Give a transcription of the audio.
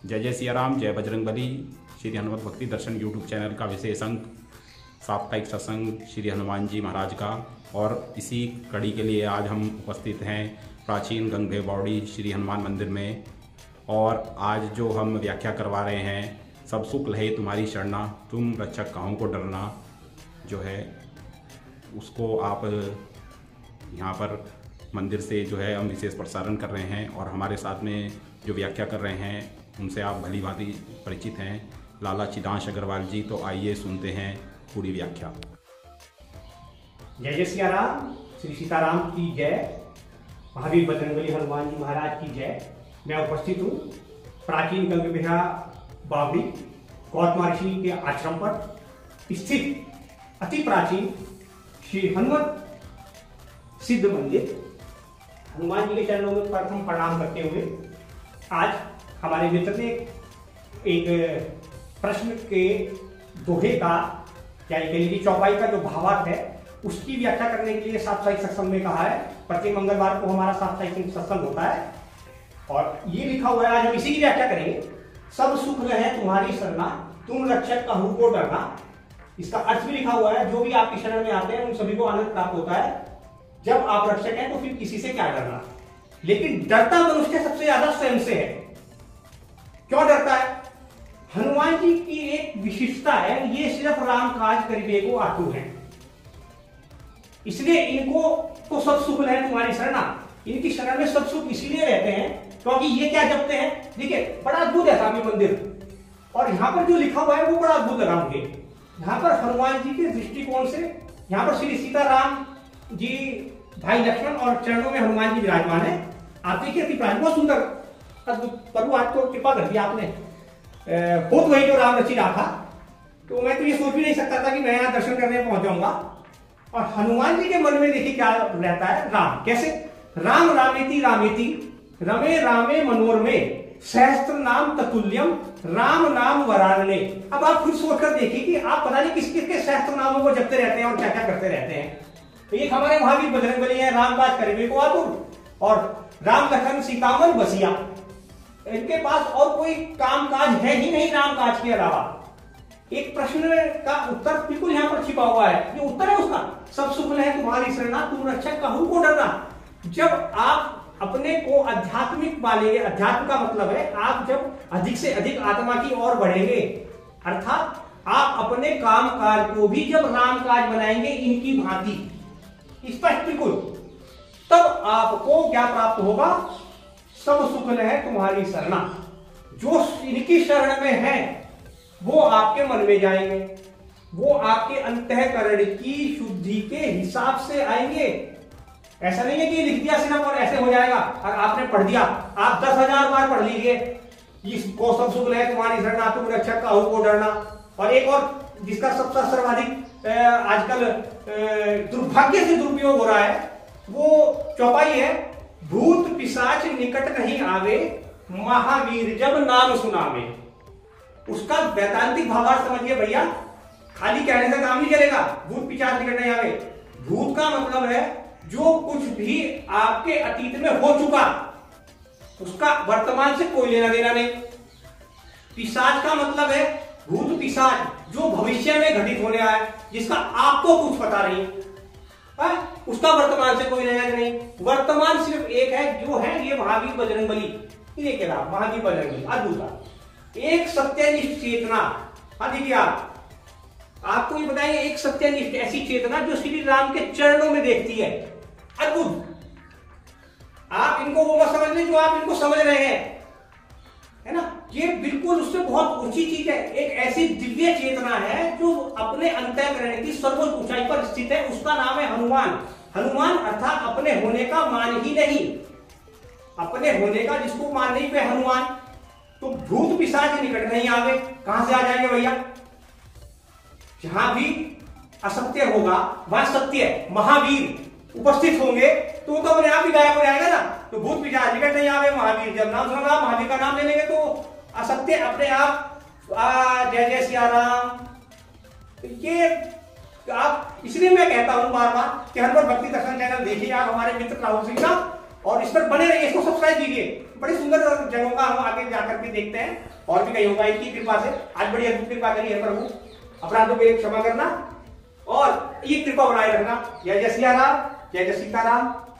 जय जय सिया राम, जय बजरंगबली। श्री हनुमत भक्ति दर्शन यूट्यूब चैनल का विशेष अंक साप्ताहिक सत्संग श्री हनुमान जी महाराज का, और इसी कड़ी के लिए आज हम उपस्थित हैं प्राचीन गंगदेव बावड़ी श्री हनुमान मंदिर में। और आज जो हम व्याख्या करवा रहे हैं, सब सुख लहे तुम्हारी शरणा, तुम रक्षक काहू को डरना, जो है उसको आप यहाँ पर मंदिर से जो है हम विशेष प्रसारण कर रहे हैं। और हमारे साथ में जो व्याख्या कर रहे हैं उनसे आप भली भांति परिचित हैं, लाला चिदांश अग्रवाल जी। तो आइए सुनते हैं पूरी व्याख्या। जय जय सिया राम, श्री सीताराम की जय, महावीर बजरंगबली हनुमान जी महाराज की जय। मैं उपस्थित हूँ प्राचीन गंगदेव बावड़ी गौतम ऋषि के आश्रम पर स्थित अति प्राचीन श्री हनुमत सिद्ध मंदिर। हनुमान जी के चरणों में प्रथम प्रणाम करते हुए आज हमारे मित्र ने एक प्रश्न के दोहे का या कह लीजिए चौपाई का जो भावार्थ है उसकी व्याख्या करने के लिए साप्ताहिक सत्संग में कहा है। प्रति मंगलवार को हमारा साप्ताहिक सत्संग होता है और ये लिखा हुआ है, आज हम इसी की व्याख्या करेंगे। सब सुख रहे तुम्हारी शरणा, तुम रक्षक काहू को डरना। इसका अर्थ भी लिखा हुआ है, जो भी आपकी शरण में आते हैं उन सभी को आनंद प्राप्त होता है। जब आप रक्षक हैं तो फिर किसी से क्या डरना। लेकिन डरता मनुष्य सबसे ज्यादा स्वयं से है। क्यों डरता है? हनुमान जी की एक विशिष्टता है, ये सिर्फ राम काज करिबे को आतुर है, इसलिए इनको तो सब सुख है तुम्हारी शरणा। इनकी शरण में सब सुख इसीलिए रहते हैं क्योंकि ये क्या जपते हैं। देखिए बड़ा अद्भुत है स्वामी मंदिर, और यहाँ पर जो लिखा हुआ है वो बड़ा अद्भुत लगा मुझे। यहाँ पर हनुमान जी के दृष्टिकोण से यहाँ पर श्री सीताराम जी, भाई लक्ष्मण और चरणों में हनुमान जी विराजमान है। आप देखिए अति प्राचीन, बहुत सुंदर अद्भुत। प्रभु आज तो कृपा कर दिया आपने, बहुत वही जो राम रची रहा था। तो मैं तो ये सोच भी नहीं सकता था कि मैं यहाँ दर्शन करने पहुंच जाऊंगा। और हनुमान जी के मन में देखिए क्या रहता है, राम कैसे। राम रामेति रामेति रमे रामे मनोरमे सहस्त्र नाम ततुल्यम राम नाम वरानने। अब आप खुद सोचकर देखिए कि आप पता नहीं किस किस के सहस्त्र नामों को जपते रहते हैं और क्या क्या करते रहते हैं। तो एक हमारे महावीर बजरंगबली है, राम काज करिबे को आतुर, और राम लखन सीतामन बसिया। इनके पास और कोई काम काज है ही नहीं राम काज के अलावा। एक प्रश्न का उत्तर बिल्कुल यहाँ पर छिपा हुआ है, ये उत्तर है उसका। सब सुख है तुम्हारी शरणा, तुम रक्षक काहू को डरना। जब आप अपने को आध्यात्मिक वाले, अध्यात्म का मतलब है आप जब अधिक से अधिक आत्मा की ओर बढ़ेंगे, अर्थात आप अपने काम काज को भी जब राम काज बनाएंगे इनकी भांति स्पष्ट बिल्कुल, तब आपको क्या प्राप्त होगा। सब सुख है तुम्हारी शरणा। जो इनकी शरण में है वो आपके मन में जाएंगे, वो आपके अंतःकरण की शुद्धि के हिसाब से आएंगे। ऐसा नहीं है कि लिख दिया सिर्फ और ऐसे हो जाएगा। और आपने पढ़ दिया, आप 10,000 बार पढ़ लीजिए, इसको सब सुख है तुम्हारी शरणा, तुम रक्षक काहू को डरना। और एक और जिसका सबसे सर्वाधिक आजकल दुर्भाग्य से दुरुपयोग हो रहा है, वो चौपाई है, भूत पिशाच निकट नहीं आवे, महावीर जब नाम सुनावे। उसका वैदांतिक भावार्थ समझिए भैया, खाली कहने से काम नहीं चलेगा। भूत पिशाच निकट नहीं आवे, भूत का मतलब है जो कुछ भी आपके अतीत में हो चुका उसका वर्तमान से कोई लेना देना नहीं। पिशाच का मतलब है भूत पिशाच जो भविष्य में घटित होने आया, जिसका आपको कुछ पता नहीं है, उसका वर्तमान से कोई लेना नहीं। वर्तमान सिर्फ एक है, जो है ये महावीर बजरंगबली, इन्हें के नाम महावीर बजरंगबली। अद्भुत एक सत्यनिष्ठ चेतना। हाँ देखिए आपको ये बताएंगे, एक सत्यनिष्ठ ऐसी चेतना जो श्री राम के चरणों में देखती है। अद्भुत। आप इनको वो मत समझ लें जो आप इनको समझ रहे हैं, है ना। ये बिल्कुल उससे बहुत ऊंची चीज है। एक ऐसी दिव्य चेतना है जो अपने अंतःकरण की सर्वोच्च ऊंचाई पर स्थित है, उसका नाम है हनुमान। हनुमान अर्थात अपने होने का मान ही नहीं, अपने होने का जिसको मान नहीं पे हनुमान। तो भूत पिशाच निकट नहीं आवे, कहां से आ जाएंगे भैया। जहां भी असत्य होगा वहां सत्य महावीर उपस्थित होंगे, तो अपने आप ही गायब हो जाएगा ना। तो भूत पिशाच निकट नहीं आवे, महावीर जब नाम सुना, महावीर का नाम ले लेंगे तो असत्य अपने आप जय जय सिया राम। ये आप, इसलिए मैं कहता हूं बार बार कि हनुमत भक्ति दर्शन चैनल देखिए आप, हमारे मित्र राहुल सिंह का, और इस पर बने रहिए, इसको सब्सक्राइब कीजिए। बड़ी सुंदर जगहों का हम आगे जाकर भी देखते हैं और भी कहीं होगा इनकी कृपा से। आज बड़ी अद्भुत कृपा करी है प्रभु, अपराधों को क्षमा करना और ये कृपा बनाए रखना। जय जय सिया राम, जय जय सीताराम।